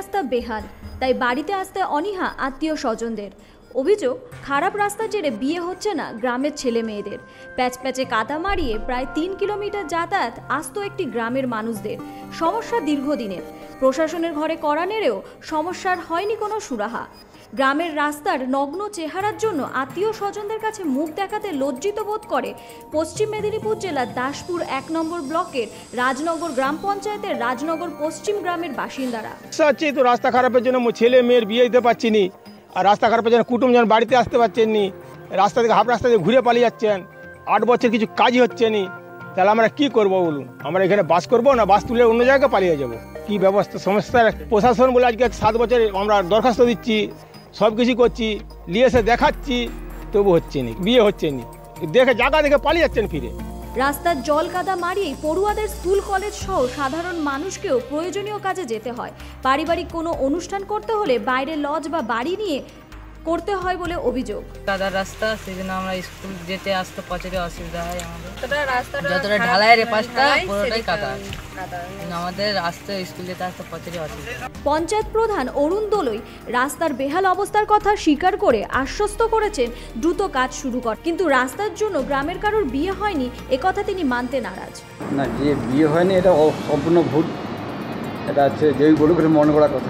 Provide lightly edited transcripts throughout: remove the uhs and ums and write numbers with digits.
রাস্তা বেহাল, তাই বাড়িতে আসতে অনীহা আত্মীয় স্বজনদের। অভিযোগ, খারাপ রাস্তার জেরে বিয়ে হচ্ছে না গ্রামের ছেলে মেয়েদের। প্যাচপ্যাচে কাদা মারিয়ে প্রায় 3 কিলোমিটার যাতায়াত আস্ত একটি গ্রামের মানুষদের। সমস্যা দীর্ঘদিনের, প্রশাসনের ঘরে কড়া নেড়েও সমস্যার হয়নি কোনো সুরাহা। গ্রামের রাস্তার নগ্ন চেহারার জন্য আত্মীয় স্বজনদের কাছে মুখ দেখাতে লজ্জিত বোধ করে পশ্চিম মেদিনীপুর জেলার দাসপুর 1 নম্বর ব্লকের রাজনগর গ্রাম পঞ্চায়েতের রাজনগর পশ্চিম গ্রামের বাসিন্দারা। তো রাস্তা খারাপের জন্য ছেলে মেয়ের বিয়ে দিতে পারছি নি, আর রাস্তা খারাপের জন্য কুটুমজন বাড়িতে আসতে পারছেন নি, রাস্তা থেকে হাফ রাস্তা দিয়ে ঘুরে পালিয়ে যাচ্ছেন। 8 বছর কিছু কাজই হচ্ছে নি, তাহলে আমরা কি করব বলুন? আমরা এখানে বাস করবো না বাস তুলে অন্য জায়গায় পালিয়ে যাব? কি ব্যবস্থা সমস্যা? প্রশাসন বলে আজকে 7 বছর আমরা দরখাস্ত দিচ্ছি, সব কিছু করছি, নিয়ে এসে দেখাচ্ছি, তবু হচ্ছে নি, বিয়ে হচ্ছে নি, দেখে জায়গা দেখে পালিয়ে যাচ্ছেন ফিরে। রাস্তার জল কাদা মারিয়ে পড়ুয়াদের স্কুল কলেজ সহ সাধারণ মানুষকেও প্রয়োজনীয় কাজে যেতে হয়। পারিবারিক কোনো অনুষ্ঠান করতে হলে বাইরে লজ বা বাড়ি নিয়ে করতে হয় বলে অভিযোগ। কাদার রাস্তা, সেজন্য আমরা স্কুল যেতে আসতে প্রচুর অসুবিধা হয় আমাদের। যতটা ঢালাইয়ের পাশটা পুরোটাই কাদা, আমাদের আসতে স্কুল যেতে আসতে প্রচুর অসুবিধা। পঞ্চায়েত প্রধান অরুণ দোলই রাস্তার বেহাল অবস্থার কথা স্বীকার করে আশ্বস্ত করেছেন দ্রুত কাজ শুরু কর, কিন্তু রাস্তার জন্য গ্রামের কারোর বিয়ে হয়নি একথা তিনি মানতে নারাজ। না, যে বিয়ে হয়নি এটা সম্পূর্ণ ভুল, এটা হচ্ছে যেই বলুক মনে করা কথা।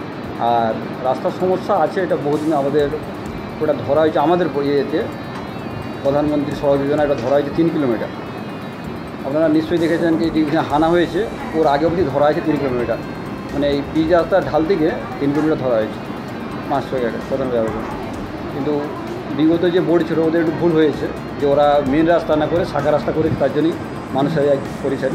আর রাস্তার সমস্যা আছে, এটা বহুদিন আমাদের ওটা ধরা হয়েছে, আমাদের ইয়েতে প্রধানমন্ত্রী সড়ক যোজনা এটা ধরা হয়েছে 3 কিলোমিটার। আপনারা নিশ্চয়ই দেখেছেন কি যেখানে হানা হয়েছে ওর আগে অবধি ধরা হয়েছে 3 কিলোমিটার, মানে এই পিচ রাস্তার ঢাল থেকে 3 কিলোমিটার ধরা হয়েছে 500 টাকা প্রধান ব্যবস্থা। কিন্তু বিগত যে বোর্ড ছিল ওদের একটু ভুল হয়েছে, যে ওরা মেন রাস্তা না করে শাখা রাস্তা করেছে, তার জন্যই মানুষের পরিচালি।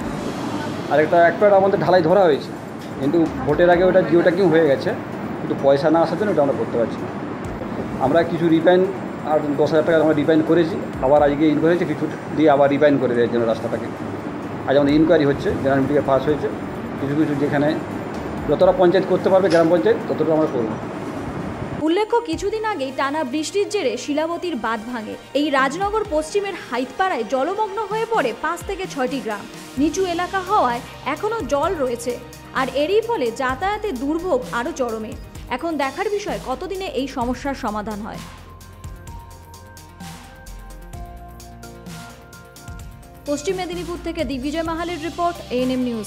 আরেকটা আমাদের ঢালাই ধরা হয়েছে, কিন্তু ভোটের আগে ওটা জিওটাকিং হয়ে গেছে, কিন্তু পয়সা না আসার জন্য ওটা আমরা করতে পারছি না। আমরা কিছু রিপাইন আর 10,000 টাকা আমরা রিপাইন করেছি, আবার আজকে ইনকোয়ারি হয়েছে, কিছু দিয়ে আবার রিপাইন করে দেওয়ার জন্য রাস্তাটাকে। আজ আমাদের ইনকোয়ারি হচ্ছে, জেনারেল মিটিংয়ে পাস হয়েছে, কিছু যেখানে যতটা পঞ্চায়েত করতে পারবে গ্রাম পঞ্চায়েত ততটা আমরা করব। উল্লেখ্য, কিছুদিন আগেই টানা বৃষ্টির জেরে শিলাবতীর বাঁধ ভাঙে। এই রাজনগর পশ্চিমের হাইতপাড়ায় জলমগ্ন হয়ে পড়ে 5 থেকে 6টি গ্রাম। নিচু এলাকা হওয়ায় এখনও জল রয়েছে, আর এরই ফলে যাতায়াতের দুর্ভোগ আরও চরমে। এখন দেখার বিষয় কতদিনে এই সমস্যার সমাধান হয়। পশ্চিম মেদিনীপুর থেকে দিগ্বিজয় মাহালের রিপোর্ট, ANM নিউজ।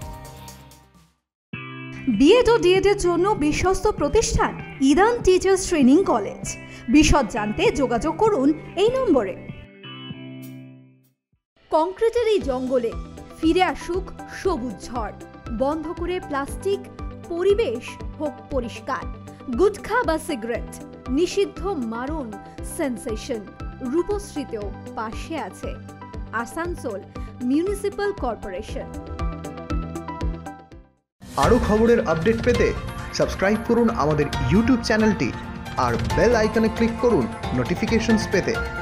বিএড ও ডিএড এর জন্য বিশ্বস্ত প্রতিষ্ঠান ইরান টিচার্স ট্রেনিং কলেজ। বিশদ জানতে যোগাযোগ করুন এই নম্বরে। কংক্রিটের এই জঙ্গলে ফিরে আসুক সবুজ ঝড়, বন্ধ করে প্লাস্টিক, পরিবেশ হোক পরিষ্কার। গুটখা বা সিগারেট নিষিদ্ধ, মারণ সেন্সেশন। রূপশ্রীতেও পাশে আছে আসানসোল মিউনিসিপাল কর্পোরেশন। আরও খবরের আপডেট পেতে সাবস্ক্রাইব করুন আমাদের ইউটিউব চ্যানেলটি আর বেল আইকনে ক্লিক করুন নোটিফিকেশনস পেতে।